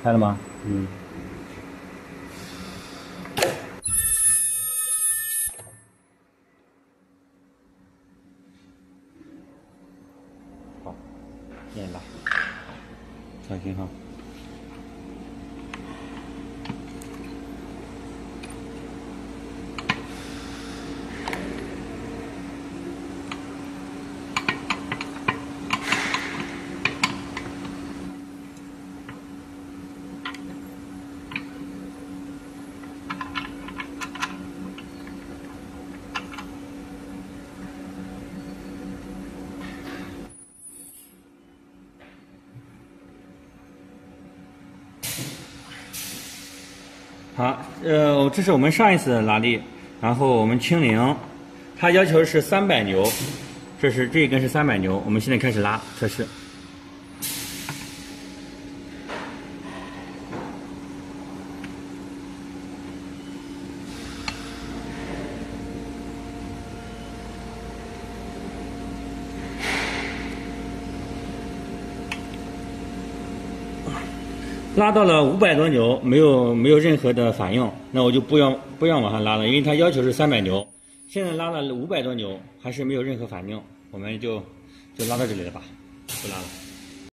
开了吗？ 嗯。好，念拉，小心哈。好，这是我们上一次的拉力，然后我们清零，它要求是300牛，这一根是300牛，我们现在开始拉测试。拉到了500多牛，没有任何的反应，那我就不要往上拉了，因为它要求是300牛。现在拉了500多牛，还是没有任何反应，我们就拉到这里了吧，不拉了。